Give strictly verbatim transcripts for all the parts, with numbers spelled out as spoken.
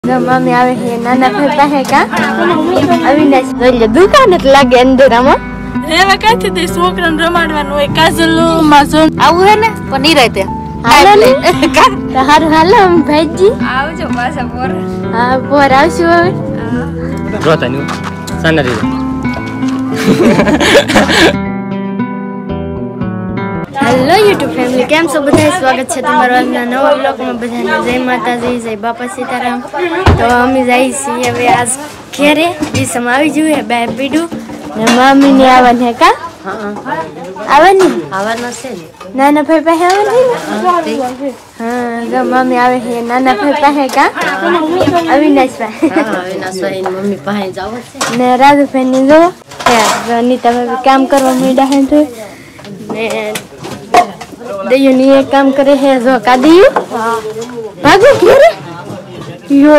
Mummy आवे है नाना फरता है का अविनाश એટલે દુકાન જ લાગે અંદરમાં રેવા કાથી તે છોકરાને રમાડવાનું હોય કાજલો માઝોન આવું હે ને પણ ની રહેતે હાલો ને તો હારું હાલો ભાઈજી આવજો પાછા પોર હા પોર આવશું હવે રોતા ની સાના રે हेलो यूट्यूब फैमिली केम छो बधाई स्वागत है તમારો આજના નવા વ્લોગ માં બધાને જય માતાજી જય બાપા સીતારાम તો અમે જઈ છીએ હવે આજ ઘરે દિસમ આવી જુએ બે બીડું ને મમ્મી ને આવન હે કા હા આવની આવના છે નાના ભાઈ પાસે આવની હા જો મમ્મી આવે છે નાના ભાઈ પાસે કા અવિનાશ પાસે હા અવિનાશ ભાઈ મમ્મી પાસે જાવ છે ને રાજુ ભાઈ ની જો અનિતા ભાઈ કામ કરવા માંડ્યા હે તો ને दयु नी एक काम करे है जो का दयु भागो घेरे यो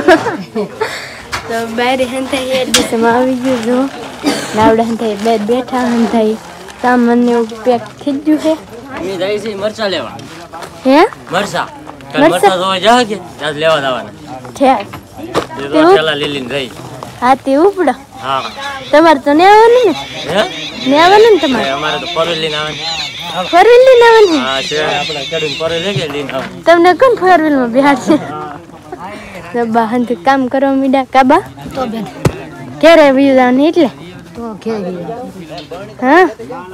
तो बाहर हंते है दिसमा આવી ગયો જો લાવડા હંતે બે બેઠા હંતે સામાન્ય પેક થઈ ગયું છે એ જાય છે મરચા લેવા હે મરચા કાલ મરચા જોવા જા કે આજ લેવા જવાના છે તે રોટલા લીલીન રહી હા તે ઉપડો હા તમાર તો ને આવવાનું ને હે ને આવવાનું ને તમાર અમારે તો પરવેલી ના આવે ફોરવ્હીલ લઈને આવવાની હા છે આપણે કડીને પરે લેકે લઈને આવ તમને કોણ ફોરવ્હીલ માં બિહાર છે તો બહાન થી કામ કરવા મીડા કાબા તો બેન ઘરે આવી જાવ એટલે તો ઘરે હા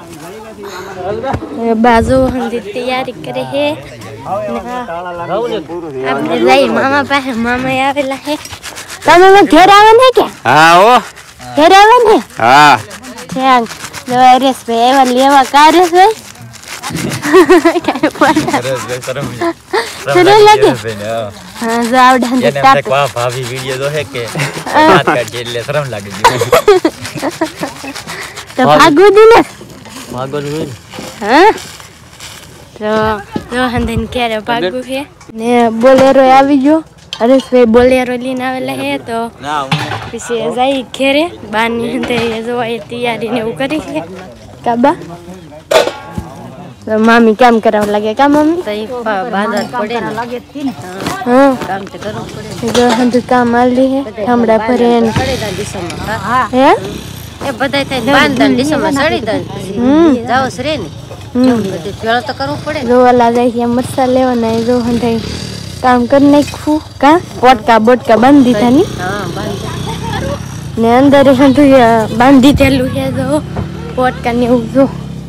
એ બાજુ હંધી તૈયારી કરે હે આપણે જઈ મામા પાસે મામા આવેલા હે તમે ઘરે આવવાને કે હા ઓ ઘરે આવવાને હા થેંક લો રેસ બે એવા લેવા કા રેસ ભાઈ चलो लगे हां जाओ ढंग से ताप वाह भाभी वीडियो जो है के बात कर के ले शर्म लगे तो भागो दिन भागो दिन हां तो तो हंदन के रे भागो है ने बोलेरो આવી ગયો હરેશભાઈ બોલેરો લઈને આવેલા હે તો પછી જાય ઘરે બાની હંતે જો એ તૈયારી ને એવું કરી છે કાબા तो मामी काम कराव लगे का मम्मी तो एक बाजार पड़े ना लगे तीन हां काम तो करो पड़े जो हम तो काम आ ली है हमड़ा परेन पड़ेगा दिसम हां है ए बधाई थे बांधन दिसम सड़ी दन जाओ सरे ने क्यों तो पेड़ तो करो पड़े जो वाला जाई है मरसा लेवाना है जो हम थे काम करने खू का पोट का बोट का बांधी था नी हां बांध ने अंदर हम तो बांधी थेलू है जो पोट का ने जो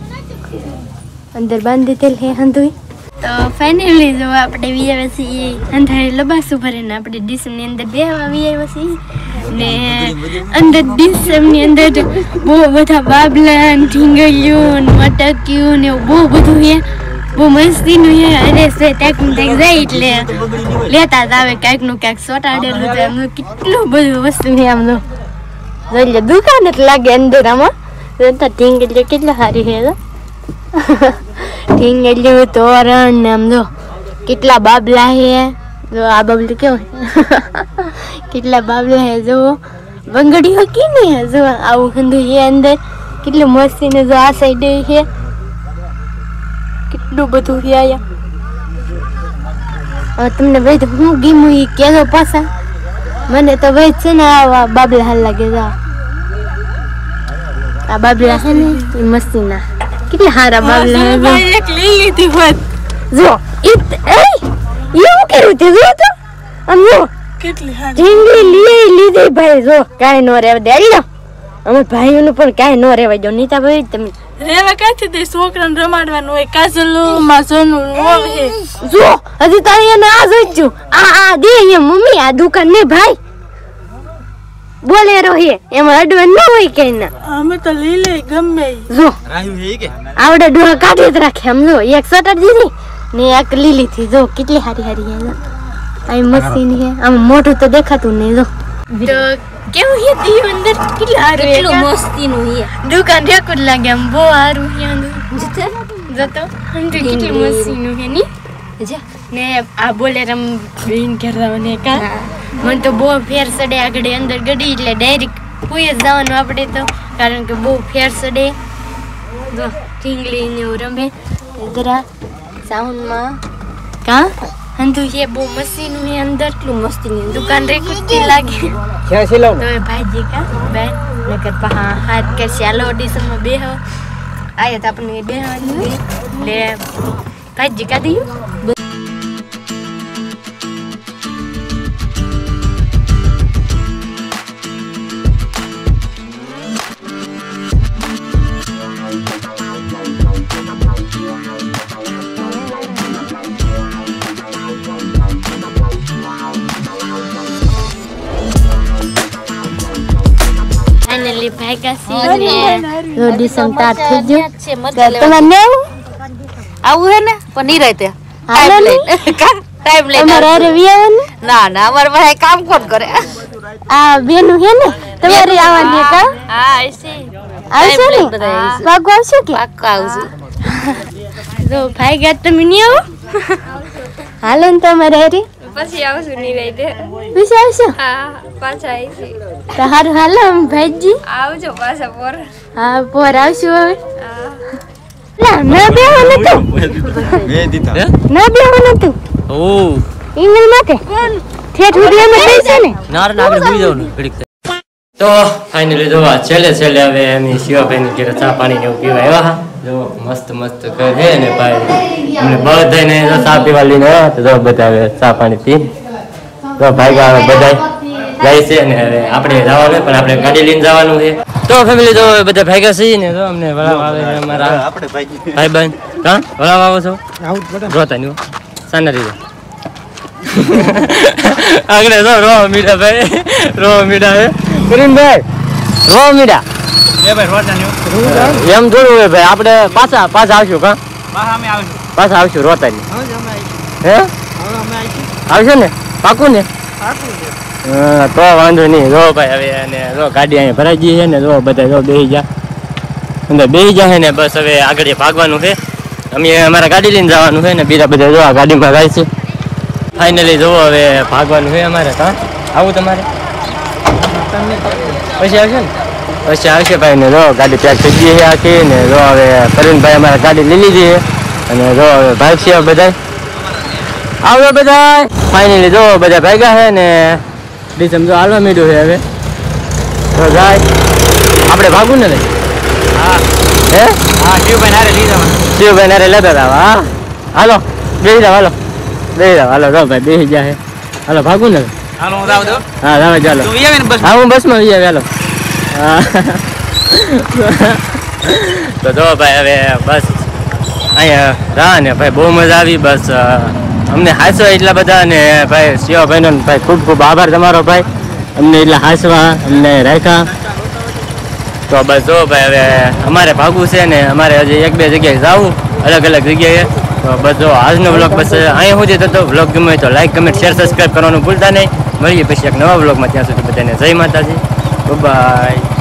अंदर बांधी तेल है हंधुई तो फाइनली जो આપણે વીઆઈસી અંધારે લબાસુ ભરીને આપણે ડીસમ ની અંદર બેહવા વીઆઈસી ને અંદર ડીસમ ની અંદર બહુ બધા બાબલા ઢીંગળિયું મટક્યું ને બહુ બધું છે બહુ મસ્તી નું છે અરે સે ટેક ટેક જાય એટલે લેતા જ આવે કાઈક નું કાઈક સોટાડેલું છે એમ કેટલું બધું વસ્તુ છે આમ તો જોઈ દુકાન જ લાગે અંદર આમાં તો ઢીંગળિયું કેટલા સારી છે ઢીંગળિયું તોરણ ને આમ જો કેટલા બાબલા હે જો આ બાબલું કેવું કેટલા બાબલા હે જો બંગડીઓ કી નહીં હે જો આવું હંધું હે અંદર કેટલું મસ્તી ને જો આ સાઈડ હે કેટલું બધું હે આયા તમને ભાઈ તો હું ગીમું ઈ કેજો પાછા મને તો ભાઈ છે ને આ બાબલા હાલ લાગે જો આ બાબલા હે ને ઈ મસ્તી ના कितने हारा बाबला है ભાઈ એક લઈ લીધી હોત જો इत ए ये करू ते जो तो हम जो કેટલી હારી ઢીંગલી લી લીધી ભાઈ જો કાઈ નો રેવા દે લ્યો અમે ભાઈઓને પણ કાઈ નો રેવા દો નીતા ભાઈ તમે રેવા કાથી તે છોકરાને રમાડવાનું હોય કાજલો માઝોન હોય જો હજી તો અહીંયા ના જોઈજો આ આ દે અહીંયા મમ્મી આ દુકાન ને ભાઈ બોલેરો હે એમાં અડવાન ન હોય કઈ ના અમે તો લઈ લે ગમે જો રાયુ હે કે આવડે ડોહા કાઢી જ રાખે આમ જો એક સટર દીધી ને એક લીલી થી જો કેટલી હારી હારી હે જો આ મસ્તી હે આમ મોઢું તો દેખાતું નહીં જો તો કેવું હે દી અંદર કેટલી હારી કેટલું મસ્તી નું હે દુકાન રેકુડ લાગે આમ બહુ હારું હે અંદર જતો જતો અંદર કેટલી મસ્તી નું હે ની જા ને આ બોલેરમ બેન કરવાને કા મને તો બહુ ફેર સડે આગળ અંદર ગડી એટલે ડાયરેક્ટ કોઈ જ જવાનું આપણે તો કારણ કે બહુ ફેર સડે જો ઢીંગલી ને રમે જરા સાઉન્ડમાં કા અંધુ ये वो मशीन में अंदर टू मस्ती नहीं दुकान रे कुत्ती लागे क्या सिलो तो भाई का बैठ लेकर पहा हाथ के चालो ऑडिशन में बेहो आया था अपने बेहो ले भाई का दियो फाइनली भाई का सीन है ऑडिशन स्टार्ट થઈ ગયો તમને આવું હે ને પણ નહીં રહેતે હાલો ને ટાઈમ લે તમારે રિવ્યુ ને ના ના અમાર ભાઈ કામ કોણ કરે આ બેનું હે ને તમારે આવવાની કા હા આઈસી આવશે ને પાકો આવશે કે પાક્કા આવશે તો ભાઈ ગયા તમે નહીં આવો હાલો ને તમારે રે પછી આવશું નહીં રહેતે પછી આવશો હા પાછા આઈસી તો હારું હાલો ભાઈજી આવજો પાછા પર હા પોર આવશું હવે ના ના બેવાનું તું બે દીધા ના બેવાનું તું ઓ ઇંગલ માટે ઠેઠ ઉડિયામાં થઈ છે ને નાર નાર ભૂલી જાવ ને ઘડીક તો ફાઇનલી જો આ છેલ્લે છેલ્લે હવે એની શિવાભાઈની ઘરે ચા પાણી ને એવું પીવા આવ્યા હા જો મસ્ત મસ્ત ઘર હે ને ભાઈ અમને બધાને જો ચા પીવા લઈને તો જો બધા હવે ચા પાણી પી તો ભાઈ હવે બધા જાય છે ને હવે આપણે જવાનું પણ આપણે ગાડી લઈને જવાનું છે તો ફેમિલી તો બધા ભાગ્યા છે ને તો અમને વળાવ આવે અમારા આપણે ભાઈ ભાઈ બહેન હા વળાવ આવો છો રોતા નહીં સાના રીતે આગળ જો રો મીઠા ભાઈ રો મીઠા હે કરીમભાઈ રો મીઠા એ ભાઈ રોતા નહીં એમ થોડું હોય ભાઈ આપણે પાછા પાછા આવશું કા પાછા અમે આવશું પાછા આવશું રોતા નહીં હે આવશે ને પાકું ને હા તો વાંધો નહીં જો ભાઈ હવે અને જો ગાડી અહીંયા ભરાઈ ગઈ છે ને જો બધા જો બેસી જા અંદર બેસી જાય ને બસ હવે આગળ ભાગવાનું છે અમે અમારા ગાડી લઈને જવાનું છે ને બીજા બધા જો આ ગાડીમાં જાય છે ફાઇનલી જોવો હવે ભાગવાનું છે અમારે હા આવું તમારે પછી આવશે ને પછી આવશે ભાઈ ને જો ગાડી પેક થઈ ગઈ છે આખી ને જો હવે કરીનભાઈ અમારા ગાડી લઈ લીધી છે અને જો હવે ભાગ છે બધા આવજો બધા ફાઇનલી જો બધા ભાગ્યા છે ને ડીસમ જો હાલવા માંડ્યું છે હવે તો જાય આપણે ભાગવું ને લઈ હા હે હા શિવભાઈ નારે લઈ જવા શિવભાઈ નારે લેતા હતા હા હાલો બેસી જાવ હાલો બેસી જાવ હાલો જો ભાઈ બેસી જાય હાલો ભાગવું ને હાલો હું જાવ દો હા જાવ ચાલો તું આવી ને બસ હા હું બસમાં આવી હાલો હા તો જો ભાઈ હવે બસ અહીંયા રા ને ભાઈ બહુ મજા આવી બસ અમને હાસવા એટલા બધા ને ભાઈ શિવાભાઈનો ભાઈ ખૂબ ખૂબ આભાર તમારો ભાઈ અમને એટલા હાસવા અમને રાખ્યા તો બસ જો ભાઈ હવે અમારે ભાગવું છે ને અમારે હજી એક બે જગ્યાએ જવું અલગ અલગ જગ્યાએ તો બસ જો આજનો વ્લોગ બસ અહીંયા સુધી થતો વ્લોગ ગમે તો લાઈક કમેન્ટ શેર સબસ્ક્રાઈબ કરવાનું ભૂલતા નહીં મળીએ પછી એક નવા વ્લોગમાં ત્યાં સુધી બધાને જય માતાજી બાય.